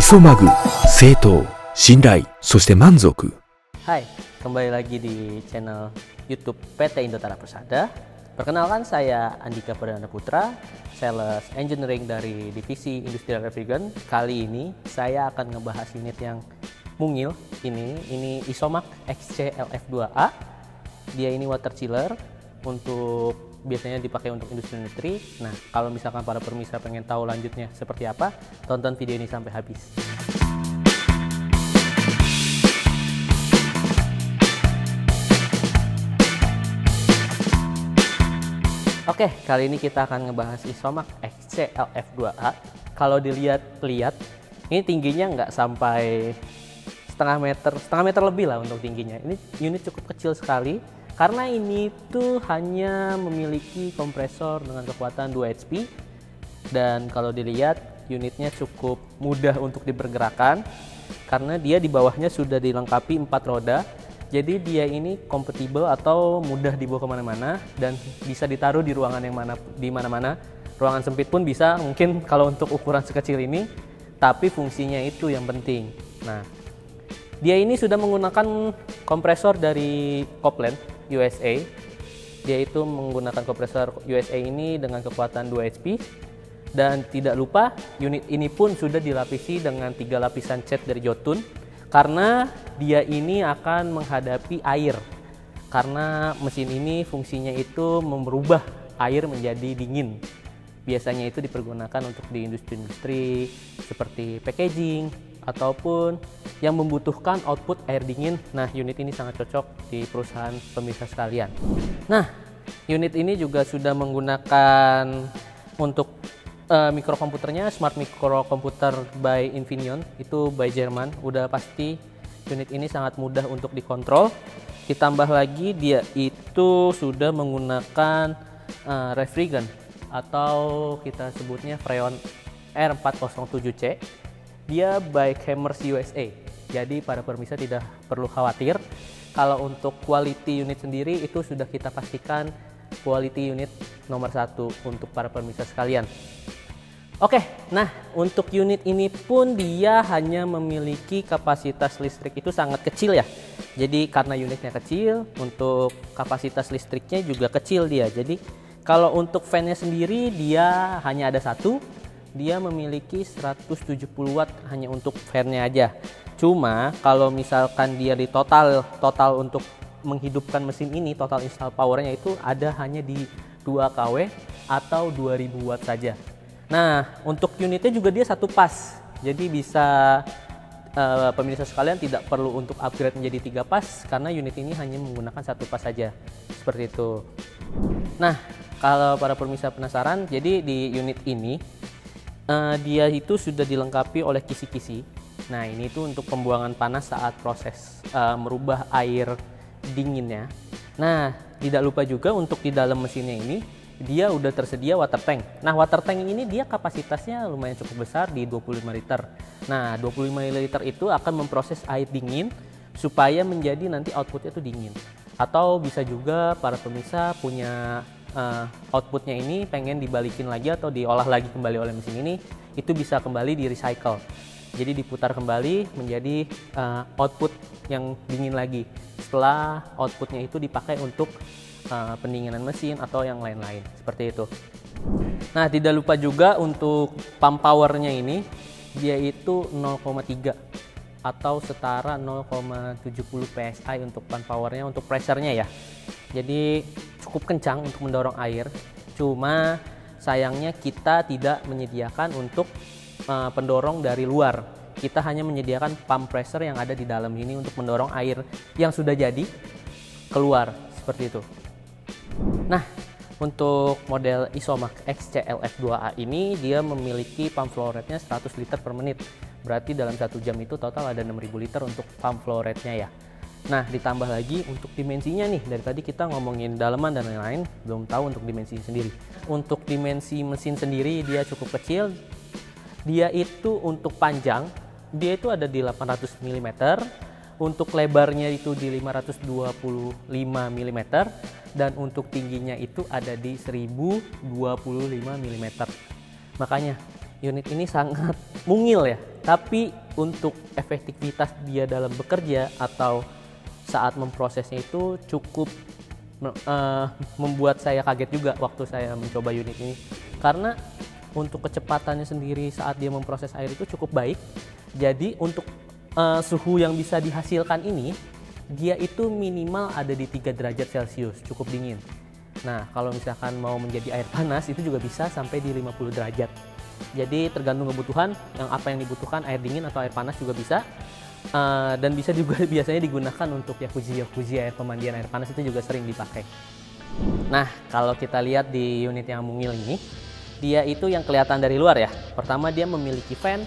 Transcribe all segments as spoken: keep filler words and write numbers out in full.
Isomag 正当、信頼、そして満足。 Hai, kembali lagi di channel YouTube P T Indotara Persada. Perkenalkan, saya Andika Perdana Putra, Sales Engineering dari Divisi Industrial Refrigerant. Kali ini saya akan ngebahas unit yang mungil ini, ini Isomag X C L F dua A. Dia ini water chiller untuk biasanya dipakai untuk industri-industri. Nah, kalau misalkan para permisa pengen tahu lanjutnya seperti apa, tonton video ini sampai habis. Oke, kali ini kita akan ngebahas Isomag X C L F dua A. Kalau dilihat-lihat, ini tingginya nggak sampai setengah meter, setengah meter lebih lah untuk tingginya. Ini unit cukup kecil sekali, karena ini tuh hanya memiliki kompresor dengan kekuatan dua H P. Dan kalau dilihat, unitnya cukup mudah untuk dipergerakan, karena dia di bawahnya sudah dilengkapi empat roda. Jadi dia ini kompatibel atau mudah dibawa kemana-mana dan bisa ditaruh di ruangan yang mana di mana-mana. Ruangan sempit pun bisa, mungkin kalau untuk ukuran sekecil ini, tapi fungsinya itu yang penting. Nah, dia ini sudah menggunakan kompresor dari Copland U S A. Dia itu menggunakan kompresor U S A ini dengan kekuatan dua H P. Dan tidak lupa, unit ini pun sudah dilapisi dengan tiga lapisan cat dari Jotun, karena dia ini akan menghadapi air. Karena mesin ini fungsinya itu merubah air menjadi dingin. Biasanya itu dipergunakan untuk di industri-industri seperti packaging ataupun yang membutuhkan output air dingin. Nah, unit ini sangat cocok di perusahaan pemirsa sekalian. Nah, unit ini juga sudah menggunakan untuk uh, mikrokomputernya Smart Microcomputer by Infineon, itu by Jerman. Udah pasti unit ini sangat mudah untuk dikontrol. Ditambah lagi dia itu sudah menggunakan uh, refrigerant atau kita sebutnya Freon R empat nol tujuh C. Dia by Hammers U S A. Jadi para permisa tidak perlu khawatir. Kalau untuk quality unit sendiri itu sudah kita pastikan quality unit nomor satu untuk para permisa sekalian. Oke, nah untuk unit ini pun dia hanya memiliki kapasitas listrik itu sangat kecil ya. Jadi karena unitnya kecil, untuk kapasitas listriknya juga kecil dia. Jadi kalau untuk fan-nya sendiri dia hanya ada satu. Dia memiliki seratus tujuh puluh watt hanya untuk fan-nya aja. Cuma kalau misalkan dia di total total untuk menghidupkan mesin ini, total install powernya itu ada hanya di dua kilowatt atau dua ribu watt saja. Nah, untuk unitnya juga dia satu pas. Jadi bisa uh, pemirsa sekalian tidak perlu untuk upgrade menjadi tiga pas, karena unit ini hanya menggunakan satu pas saja. Seperti itu. Nah, kalau para pemirsa penasaran, jadi di unit ini Uh, dia itu sudah dilengkapi oleh kisi-kisi. Nah, ini tuh untuk pembuangan panas saat proses uh, merubah air dinginnya. Nah, tidak lupa juga untuk di dalam mesinnya ini dia udah tersedia water tank. Nah, water tank ini dia kapasitasnya lumayan cukup besar di dua puluh lima liter. Nah, dua puluh lima liter itu akan memproses air dingin supaya menjadi nanti outputnya itu dingin. Atau bisa juga para pemirsa punya Uh, outputnya ini pengen dibalikin lagi atau diolah lagi kembali oleh mesin ini, itu bisa kembali di recycle. Jadi diputar kembali menjadi uh, output yang dingin lagi setelah outputnya itu dipakai untuk uh, pendinginan mesin atau yang lain-lain seperti itu. Nah, tidak lupa juga untuk pump powernya ini dia itu nol koma tiga atau setara nol koma tujuh puluh P S I untuk pump powernya, untuk pressure-nya ya. Jadi cukup kencang untuk mendorong air. Cuma sayangnya kita tidak menyediakan untuk uh, pendorong dari luar. Kita hanya menyediakan pump pressure yang ada di dalam ini untuk mendorong air yang sudah jadi keluar seperti itu. Nah, untuk model Isomag X C L F dua A ini dia memiliki pump flow rate-nya seratus liter per menit. Berarti dalam satu jam itu total ada enam ribu liter untuk pump flow rate-nya ya. Nah, ditambah lagi untuk dimensinya nih, dari tadi kita ngomongin daleman dan lain-lain, belum tahu untuk dimensi sendiri. Untuk dimensi mesin sendiri dia cukup kecil. Dia itu untuk panjang, dia itu ada di delapan ratus milimeter. Untuk lebarnya itu di lima ratus dua puluh lima milimeter. Dan untuk tingginya itu ada di seribu dua puluh lima milimeter. Makanya unit ini sangat mungil ya, tapi untuk efektivitas dia dalam bekerja atau saat memprosesnya itu cukup uh, membuat saya kaget juga waktu saya mencoba unit ini, karena untuk kecepatannya sendiri saat dia memproses air itu cukup baik. Jadi untuk uh, suhu yang bisa dihasilkan ini, dia itu minimal ada di tiga derajat Celcius, cukup dingin. Nah, kalau misalkan mau menjadi air panas itu juga bisa sampai di lima puluh derajat. Jadi tergantung kebutuhan, yang apa yang dibutuhkan, air dingin atau air panas juga bisa. Uh, dan bisa juga biasanya digunakan untuk jacuzzi-jacuzzi, air pemandian air panas itu juga sering dipakai. Nah, kalau kita lihat di unit yang mungil ini, dia itu yang kelihatan dari luar ya. Pertama dia memiliki fan,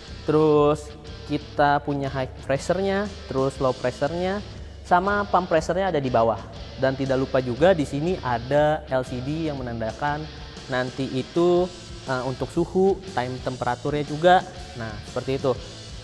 terus kita punya high pressure-nya, terus low pressure-nya, sama pump pressure-nya ada di bawah. Dan tidak lupa juga di sini ada L C D yang menandakan nanti itu uh, untuk suhu, time temperaturnya juga. Nah, seperti itu.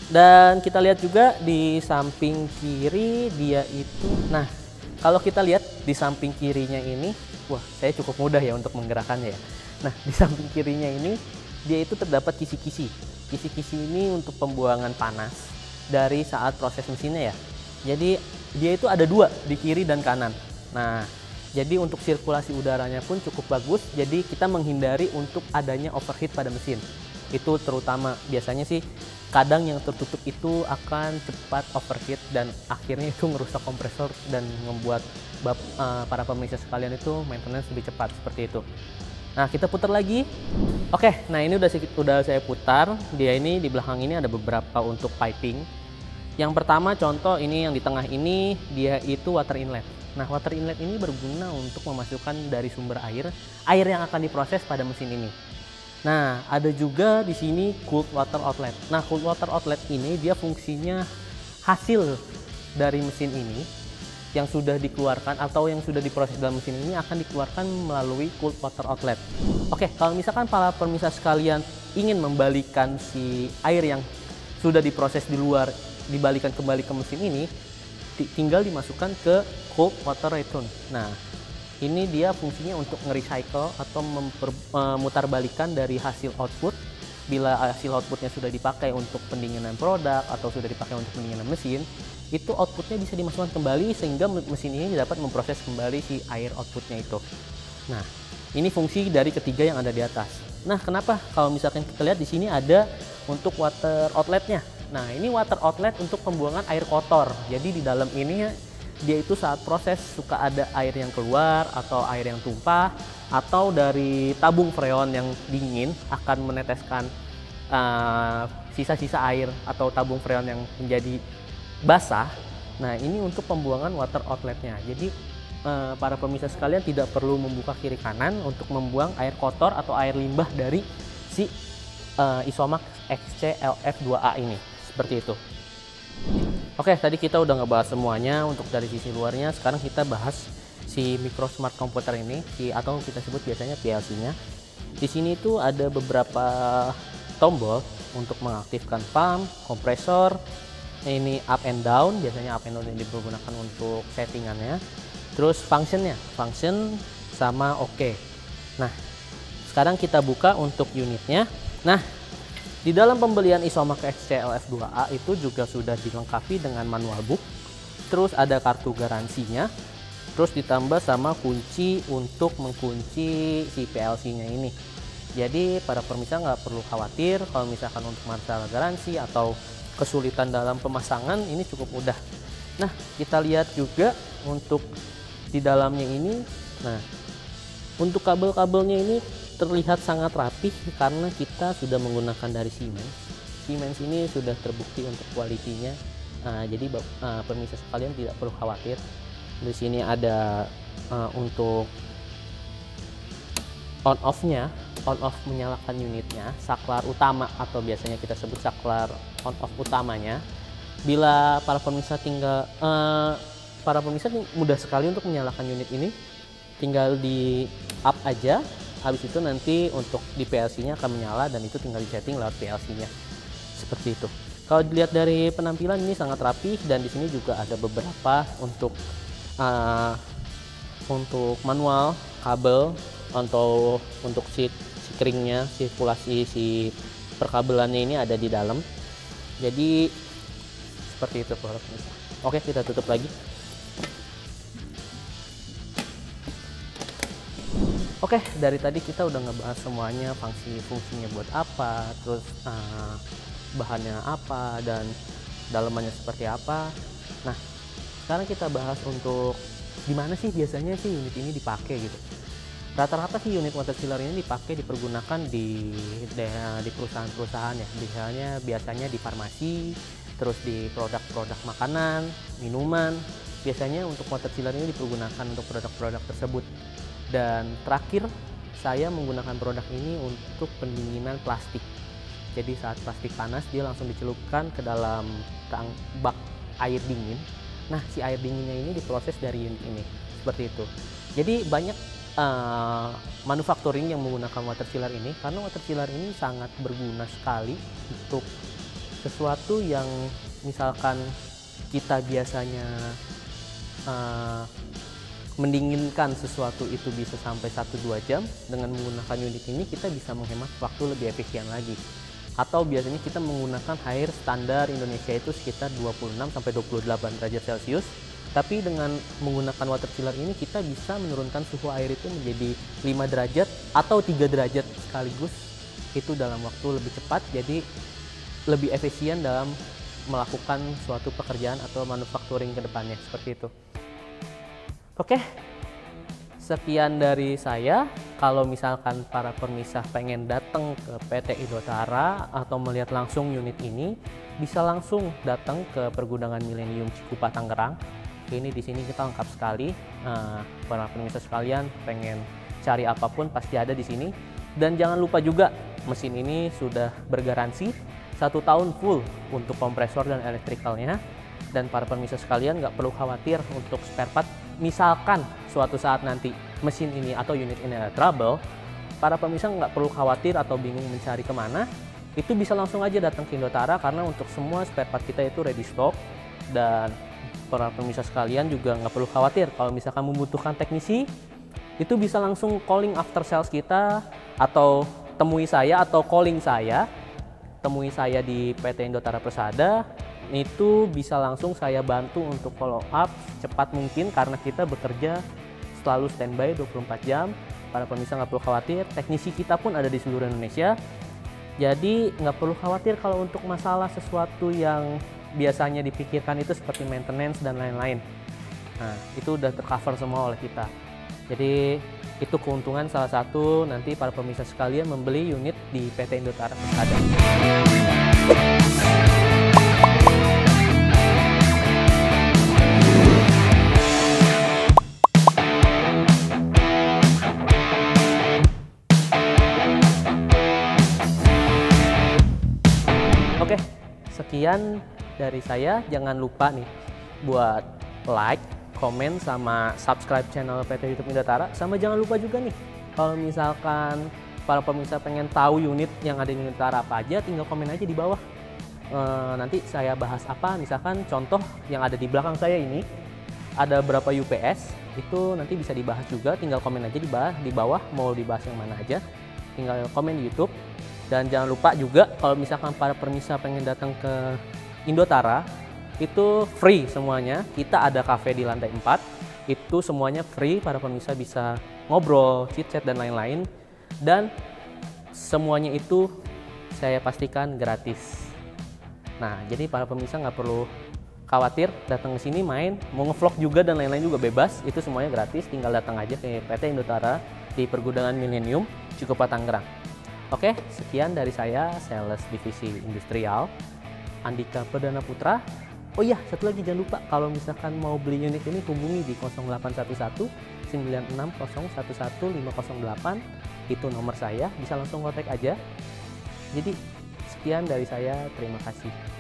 Dan kita lihat juga di samping kiri dia itu, nah kalau kita lihat di samping kirinya ini, wah saya cukup mudah ya untuk menggerakkannya ya. Nah, di samping kirinya ini dia itu terdapat kisi-kisi. Kisi-kisi ini untuk pembuangan panas dari saat proses mesinnya ya. Jadi dia itu ada dua di kiri dan kanan. Nah, jadi untuk sirkulasi udaranya pun cukup bagus. Jadi kita menghindari untuk adanya overheat pada mesin. Itu terutama biasanya sih kadang yang tertutup itu akan cepat overheat dan akhirnya itu merusak kompresor dan membuat bab, uh, para pemirsa sekalian itu maintenance lebih cepat seperti itu. Nah, kita putar lagi. Oke, nah ini udah, udah saya putar. Dia ini di belakang ini ada beberapa untuk piping. Yang pertama contoh ini yang di tengah ini dia itu water inlet. Nah, water inlet ini berguna untuk memasukkan dari sumber air, air yang akan diproses pada mesin ini. Nah, ada juga di sini cooled water outlet. Nah, cooled water outlet ini dia fungsinya hasil dari mesin ini yang sudah dikeluarkan atau yang sudah diproses dalam mesin ini akan dikeluarkan melalui cooled water outlet. Oke, kalau misalkan para pemirsa sekalian ingin membalikan si air yang sudah diproses di luar, dibalikan kembali ke mesin ini, tinggal dimasukkan ke cold water return. Nah, ini dia fungsinya untuk nge-recycle atau memutarbalikan dari hasil output. Bila hasil outputnya sudah dipakai untuk pendinginan produk atau sudah dipakai untuk pendinginan mesin, itu outputnya bisa dimasukkan kembali sehingga mesin ini dapat memproses kembali si air outputnya itu. Nah, ini fungsi dari ketiga yang ada di atas. Nah, kenapa kalau misalkan kita lihat di sini ada untuk water outletnya. Nah, ini water outlet untuk pembuangan air kotor. Jadi di dalam ini dia itu saat proses suka ada air yang keluar atau air yang tumpah, atau dari tabung freon yang dingin akan meneteskan sisa-sisa uh, air atau tabung freon yang menjadi basah. Nah, ini untuk pembuangan water outletnya. Jadi uh, para pemirsa sekalian tidak perlu membuka kiri kanan untuk membuang air kotor atau air limbah dari si uh, Isomax X C L F dua A ini. Seperti itu. Oke, tadi kita udah ngebahas semuanya untuk dari sisi luarnya. Sekarang kita bahas si micro smart computer ini, si atau kita sebut biasanya P L C-nya. Di sini itu ada beberapa tombol untuk mengaktifkan pump, kompresor. Ini up and down, biasanya up and down ini digunakan untuk settingannya. Terus functionnya, function sama oke. Okay. Nah, sekarang kita buka untuk unitnya. Nah, di dalam pembelian Isomax X C L F dua A itu juga sudah dilengkapi dengan manual book, terus ada kartu garansinya, terus ditambah sama kunci untuk mengunci si P L C-nya ini. Jadi para pemirsa nggak perlu khawatir kalau misalkan untuk masalah garansi atau kesulitan dalam pemasangan, ini cukup mudah. Nah, kita lihat juga untuk di dalamnya ini. Nah, untuk kabel-kabelnya ini terlihat sangat rapih karena kita sudah menggunakan dari Siemens. Siemens ini sudah terbukti untuk kualitinya. Nah, jadi uh, pemirsa sekalian tidak perlu khawatir. Di sini ada uh, untuk on off-nya, on off menyalakan unitnya, saklar utama atau biasanya kita sebut saklar on off utamanya. Bila para pemirsa tinggal uh, para pemirsa mudah sekali untuk menyalakan unit ini, tinggal di up aja. Habis itu nanti untuk di P L C-nya akan menyala dan itu tinggal di setting lewat P L C-nya. Seperti itu. Kalau dilihat dari penampilan ini sangat rapi, dan di sini juga ada beberapa untuk uh, untuk manual kabel atau untuk si, si keringnya, sirkulasi si perkabelannya ini ada di dalam. Jadi seperti itu para pemirsa. Oke, kita tutup lagi. Oke, dari tadi kita udah ngebahas semuanya, fungsi-fungsinya buat apa, terus uh, bahannya apa, dan dalamannya seperti apa. Nah, sekarang kita bahas untuk di mana sih biasanya sih unit ini dipakai gitu. Rata-rata sih unit water chiller ini dipakai, dipergunakan di di perusahaan-perusahaan ya. Misalnya biasanya di farmasi, terus di produk-produk makanan, minuman. Biasanya untuk water chiller ini dipergunakan untuk produk-produk tersebut. Dan terakhir saya menggunakan produk ini untuk pendinginan plastik. Jadi saat plastik panas dia langsung dicelupkan ke dalam tang bak air dingin. Nah, si air dinginnya ini diproses dari unit ini. Seperti itu. Jadi banyak uh, manufacturing yang menggunakan water chiller ini, karena water chiller ini sangat berguna sekali untuk sesuatu yang misalkan kita biasanya uh, mendinginkan sesuatu itu bisa sampai satu sampai dua jam. Dengan menggunakan unit ini kita bisa menghemat waktu lebih efisien lagi. Atau biasanya kita menggunakan air standar Indonesia itu sekitar dua puluh enam sampai dua puluh delapan derajat Celcius. Tapi dengan menggunakan water chiller ini kita bisa menurunkan suhu air itu menjadi lima derajat atau tiga derajat sekaligus. Itu dalam waktu lebih cepat, jadi lebih efisien dalam melakukan suatu pekerjaan atau manufacturing ke depannya, seperti itu. Oke, sekian dari saya. Kalau misalkan para pemirsa pengen datang ke P T Indotara atau melihat langsung unit ini, bisa langsung datang ke Pergudangan Millennium Cikupa Tangerang. Ini di sini kita lengkap sekali. Nah, para pemirsa sekalian pengen cari apapun pasti ada di sini. Dan jangan lupa juga mesin ini sudah bergaransi satu tahun full untuk kompresor dan elektrikalnya. Dan para pemirsa sekalian nggak perlu khawatir untuk spare part. Misalkan suatu saat nanti mesin ini atau unit ini ada trouble, para pemirsa nggak perlu khawatir atau bingung mencari kemana. Itu bisa langsung aja datang ke Indotara, karena untuk semua spare part kita itu ready stock. Dan para pemirsa sekalian juga nggak perlu khawatir kalau misalkan membutuhkan teknisi, itu bisa langsung calling after sales kita, atau temui saya atau calling saya, temui saya di P T Indotara Persada. Itu bisa langsung saya bantu untuk follow up cepat mungkin, karena kita bekerja selalu standby dua puluh empat jam. Para pemirsa nggak perlu khawatir, teknisi kita pun ada di seluruh Indonesia. Jadi nggak perlu khawatir kalau untuk masalah sesuatu yang biasanya dipikirkan itu seperti maintenance dan lain-lain. Nah, itu udah tercover semua oleh kita. Jadi itu keuntungan salah satu nanti para pemirsa sekalian membeli unit di P T Indotara Persada. Oke, sekian dari saya. Jangan lupa nih buat like, komen, sama subscribe channel P T YouTube Indotara. Sama jangan lupa juga nih, kalau misalkan para pemirsa pengen tahu unit yang ada di Indotara apa aja, tinggal komen aja di bawah. E, nanti saya bahas apa, misalkan contoh yang ada di belakang saya ini, ada berapa U P S, itu nanti bisa dibahas juga. Tinggal komen aja di bawah, di bawah mau dibahas yang mana aja, tinggal komen di YouTube. Dan jangan lupa juga kalau misalkan para pemirsa pengen datang ke Indotara, itu free semuanya. Kita ada cafe di lantai empat, itu semuanya free. Para pemirsa bisa ngobrol, chit-chat dan lain-lain. Dan semuanya itu saya pastikan gratis. Nah, jadi para pemirsa nggak perlu khawatir datang ke sini main, mau ngevlog juga dan lain-lain juga bebas. Itu semuanya gratis, tinggal datang aja ke P T Indotara di Pergudangan Millennium Cikupa Tangerang. Oke, sekian dari saya, Sales Divisi Industrial, Andika Perdana Putra. Oh iya, satu lagi jangan lupa, kalau misalkan mau beli unit ini hubungi di nol delapan satu satu sembilan enam nol satu satu lima nol delapan. Itu nomor saya, bisa langsung kontak aja. Jadi sekian dari saya, terima kasih.